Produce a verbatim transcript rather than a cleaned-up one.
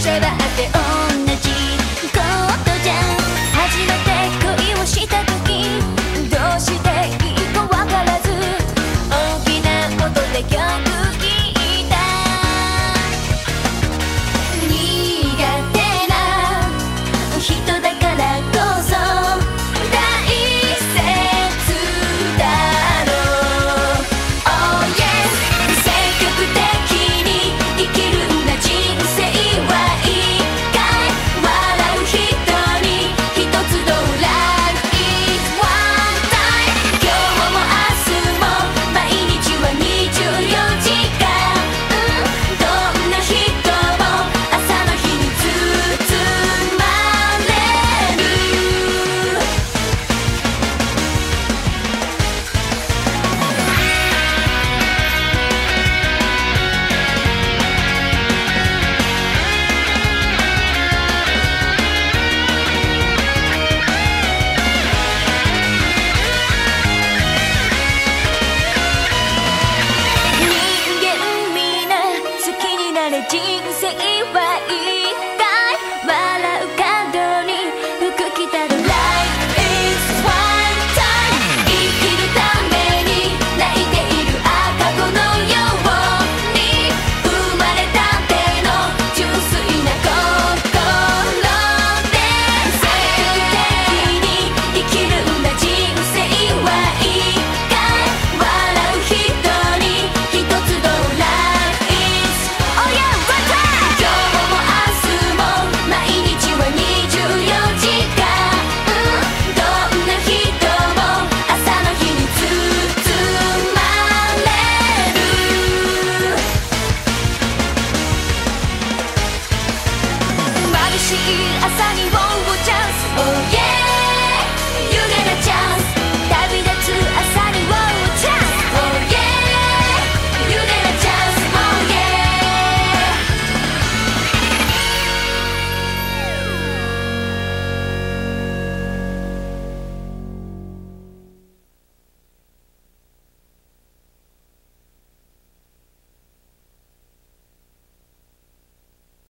シャバって同じことじゃん。初めて恋をした時どうしていいかわからず大きな音で曲聴いた。苦手な人だからこそ大切だろう。 Oh yes 積極的に生きるんだ人生はいっかい笑う人に一つどう Life is one time 今日も明日も毎日はにじゅうよじかん、どんな人も朝の日に包まれる。人間みんな好きになれ人生はいっかい笑う角に服着たら Life is one time 生きるために泣いている赤子のように生まれたての純粋な心で積極的に生きるんだ人生はいっかい笑う人に一つどう Life is oh yeah one time 今日も明日も毎日はにじゅうよじかん、どんな人も朝の日に包まれる。眩しい朝にウォーチャンス